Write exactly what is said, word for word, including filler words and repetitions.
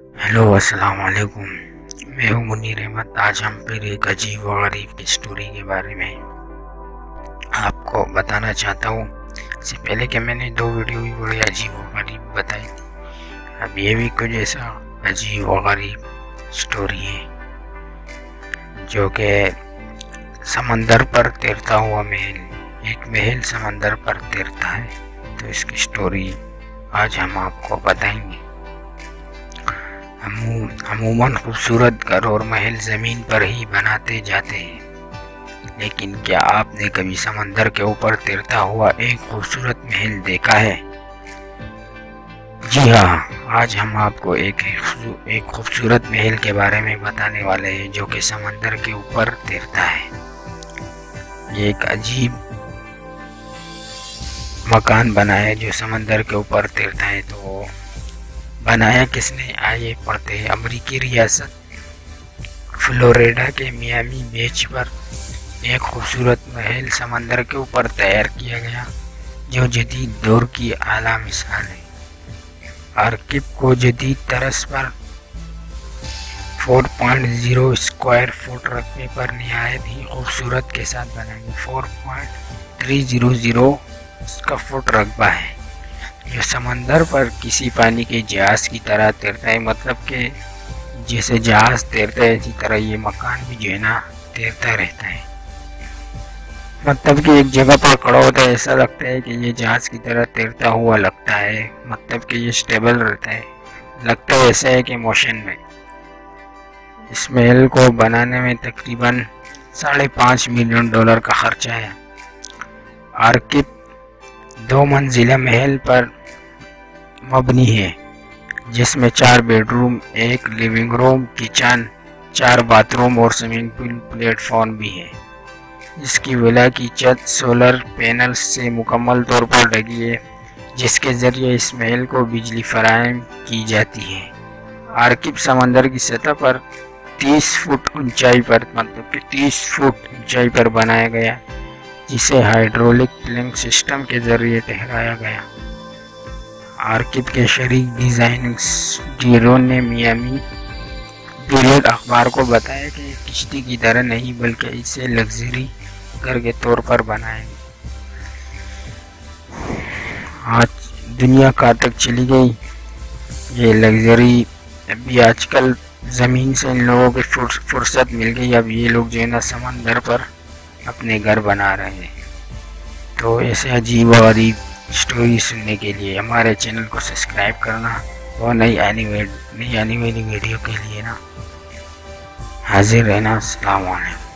Hello अस्सलाम वालेकुम। मैं हूँ मुनीर अहमद। आज हम फिर एक अजीब व गरीब की स्टोरी के बारे में आपको बताना चाहता हूँ। इससे पहले कि मैंने दो वीडियो भी बड़ी अजीब व गरीब बताई थी, अब ये भी कुछ ऐसा अजीब व गरीब स्टोरी है जो कि समंदर पर तैरता हुआ महल। एक महल समंदर पर तैरता है, तो इसकी स्टोरी आज हम आपको बताएंगे। अमूमन खूबसूरत घर और महल ज़मीन पर ही बनाते जाते हैं, लेकिन क्या आपने कभी समंदर के ऊपर तैरता हुआ एक खूबसूरत महल देखा है? जी हाँ, आज हम आपको एक एक खूबसूरत महल के बारे में बताने वाले हैं जो कि समंदर के ऊपर तैरता है। ये एक अजीब मकान बना है जो समंदर के ऊपर तैरता है। तो बनाया किसने, आइए पढ़ते हैं। अमेरिकी रियासत फ्लोरिडा के मियामी बीच पर एक खूबसूरत महल समंदर के ऊपर तैयार किया गया जो जदीद दौर की आला मिसाल है। आर्किप को जदीद तरस पर चार पॉइंट शून्य स्क्वायर फुट रकबे पर निहायत ही खूबसूरत के साथ बनाया गया। चार पॉइंट तीन सौ इसका फुट रकबा है जो समंदर पर किसी पानी के जहाज की तरह तैरता है। मतलब कि जैसे जहाज तैरता है इसी तरह ये मकान भी जो है ना तैरता रहता है। मतलब कि एक जगह पर खड़ा होता है, ऐसा लगता है कि ये जहाज की तरह तैरता हुआ लगता है। मतलब कि ये स्टेबल रहता है, लगता है ऐसा है कि मोशन में। इस महल को बनाने में तकरीबन साढ़े पाँच मिलियन डॉलर का खर्चा है। आर्किप दो मंजिला महल पर मबनी है जिसमें चार बेडरूम, एक लिविंग रूम, किचन, चार बाथरूम और स्विमिंग पूल प्लेटफॉर्म भी है। इसकी विला की छत सोलर पैनल्स से मुकम्मल तौर पर ढकी है जिसके ज़रिए इस महल को बिजली फराहम की जाती है। आर्किप समंदर की सतह पर तीस फुट ऊंचाई पर मतलब कि तीस फुट ऊंचाई पर बनाया गया जिसे हाइड्रोलिक प्लैंक सिस्टम के जरिए ठहराया गया। आर्किप के शरीक डिजाइनिंग डीरोन ने मियामी पीरियड अखबार को बताया कि किश्ती की तरह नहीं बल्कि इसे लग्जरी घर के तौर पर बनाया। आज दुनिया कहाँ तक चली गई ये लग्जरी। अभी आजकल ज़मीन से इन लोगों की फुर्सत मिल गई, अब ये लोग जो है ना समंदर पर अपने घर बना रहे हैं। तो ऐसे अजीब और गरीब स्टोरी सुनने के लिए हमारे चैनल को सब्सक्राइब करना और नई आने नई आने वाली वीडियो के लिए ना हाजिर रहना। अस्सलाम वालेकुम।